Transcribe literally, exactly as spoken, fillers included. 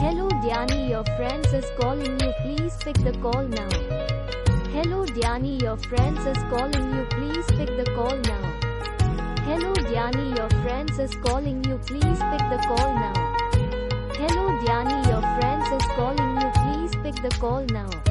Hello Dyani, your friends is calling you, please pick the call now. Hello Dyani, your friends is calling you, please pick the call now. Hello Dyani, your friends is calling you, please pick the call now. Hello Dyani, your friends is calling you, please pick the call now.